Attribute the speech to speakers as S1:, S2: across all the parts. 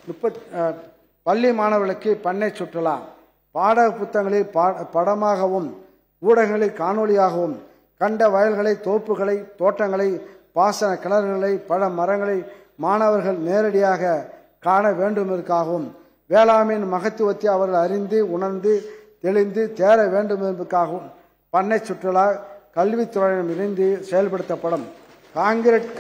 S1: பள்ளி மாணவர்களுக்கு பண்ணை சுற்றுலா பாட புத்தகங்களில் படமாகவும் ஊடகங்களில் காணொலியாகவும் கண்ட வயல்களை, தோப்புகளை, தோட்டங்களை, பாசன கிணறுகளை, பழ மரங்களை மாணவர்கள் நேரடியாக காண வேண்டுமென்பதற்காகவும் வேளாண்மையின் மகத்துவத்தை அவர்கள் அறிந்து உணர்ந்து தெளிந்து தேர வேண்டும் என்பதற்காகவும் பண்ணை சுற்றுலா கல்வித்துறையிடம் இணைந்து செயல்படுத்தப்படும். காங்கிரீட்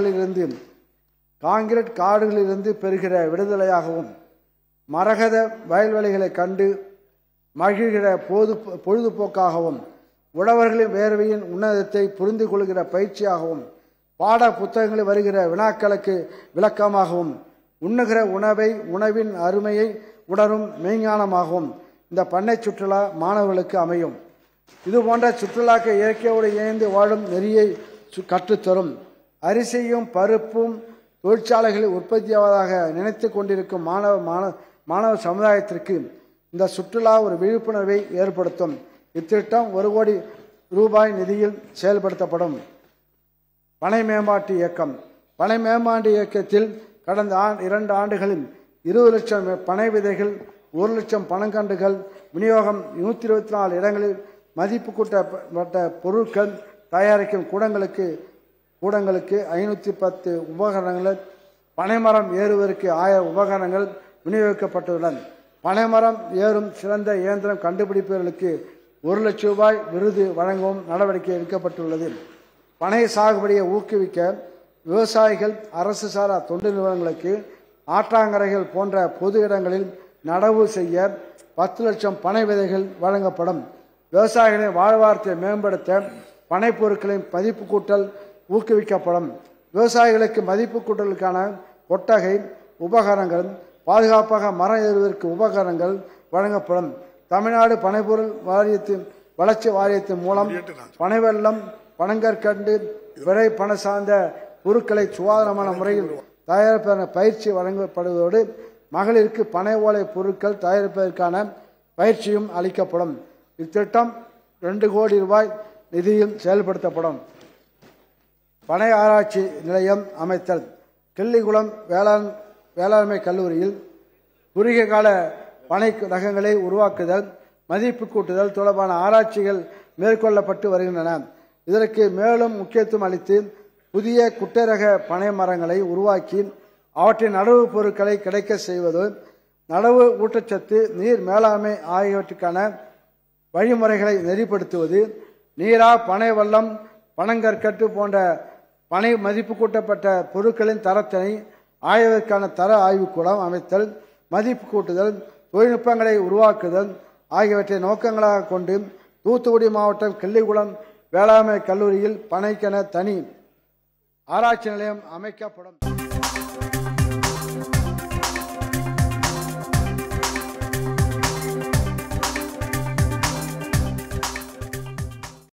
S1: காடுகளிலிருந்து பெறுகிற விடுதலையாகவும் மரகத வயல்வெளிகளை கண்டு மகிழ்கிற பொழுதுபோக்காகவும் உழவர்களின் வேர்வையின் உன்னதத்தை புரிந்து கொள்கிற பயிற்சியாகவும் பாட புத்தகங்களில் வருகிற வினாக்களுக்கு விளக்கமாகவும் உண்ணுகிற உணவின் அருமையை உணரும் மெய்ஞானமாகவும் இந்த பண்ணை சுற்றுலா மாணவர்களுக்கு அமையும். இதுபோன்ற சுற்றுலாக்கள் இயற்கையோடு இணைந்து வாழும் நெறியை கற்றுத்தரும். அரிசியும் பருப்பும் தொழிற்சாலைகளில் உற்பத்தியாவதாக நினைத்து கொண்டிருக்கும் மாணவ சமுதாயத்திற்கு இந்த சுற்றுலா ஒரு விழிப்புணர்வை ஏற்படுத்தும். இத்திட்டம் 1 கோடி ரூபாய் நிதியில் செயல்படுத்தப்படும். பனை மேம்பாட்டு இயக்கம். பனை மேம்பாட்டு இயக்கத்தில் கடந்த 2 ஆண்டுகளில் 20 லட்சம் பனை விதைகள், 1 லட்சம் பனங்கன்றுகள் விநியோகம், 124 இடங்களில் மதிப்பு கூட்டப்பட்ட பொருட்கள் தயாரிக்கும் கூடங்களுக்கு 510 உபகரணங்கள், பனைமரம் ஏறுவதற்கு 1000 உபகரணங்கள் விநியோகிக்கப்பட்டுள்ளன. பனைமரம் ஏறும் சிறந்த இயந்திரம் கண்டுபிடிப்பவர்களுக்கு 1 லட்சம் ரூபாய் விருது வழங்கவும் நடவடிக்கை எடுக்கப்பட்டுள்ளது. பனை சாகுபடியை ஊக்குவிக்க விவசாயிகள், அரசு சாரா தொண்டு நிறுவனங்களுக்கு ஆற்றாங்கரைகள் போன்ற பொது இடங்களில் நடவு செய்ய 10 லட்சம் பனை விதைகள் வழங்கப்படும். விவசாயிகளின் வாழ்வாதாரத்தை மேம்படுத்த பனை பொருட்களின் மதிப்பு கூட்டல் ஊக்குவிக்கப்படும். விவசாயிகளுக்கு மதிப்பு கூட்டலுக்கான கொட்டகை, உபகரணங்கள், பாதுகாப்பாக மரம் ஏறுவதற்கு உபகரணங்கள் வழங்கப்படும். தமிழ்நாடு பனைப்பொருள் வளர்ச்சி வாரியத்தின் மூலம் பனை வெல்லம், பனங்கற்கண்டு, விரை பண சார்ந்த பொருட்களை சுகாதாரமான முறையில் தயாரிப்பதற்கான பயிற்சி வழங்கப்படுவதோடு மகளிருக்கு பனை ஓலை பொருட்கள் தயாரிப்பதற்கான பயிற்சியும் அளிக்கப்படும். இத்திட்டம் 2 கோடி ரூபாய் நிதியில் செயல்படுத்தப்படும். பனை ஆராய்ச்சி நிலையம் அமைத்தல். கிள்ளிகுளம் வேளாண்மை கல்லூரியில் குறுகிய கால பனை ரகங்களை உருவாக்குதல், மதிப்பு கூட்டுதல் தொடர்பான ஆராய்ச்சிகள் மேற்கொள்ளப்பட்டு வருகின்றன. இதற்கு மேலும் முக்கியத்துவம் அளித்து புதிய குட்டை ரக பனை மரங்களை உருவாக்கி அவற்றின் நடவு பொருட்களை கிடைக்க செய்வது, நடவு ஊட்டச்சத்து, நீர் மேலாண்மை ஆகியவற்றுக்கான வழிமுறைகளை நெறிப்படுத்துவது, நீரா பனை வெல்லம், பனங்கற்கட்டு போன்ற பனை மதிப்பு கூட்டப்பட்ட பொருட்களின் தரத்தினை ஆய்வதற்கான தர ஆய்வுக்கூடம் அமைத்தல், மதிப்பு கூட்டுதல், தொழில்நுட்பங்களை உருவாக்குதல் ஆகியவற்றை நோக்கங்களாக கொண்டு தூத்துக்குடி மாவட்டம் கிள்ளிகுளம் வேளாண்மை கல்லூரியில் பனைக்கென தனி ஆராய்ச்சி நிலையம் அமைக்கப்படும்.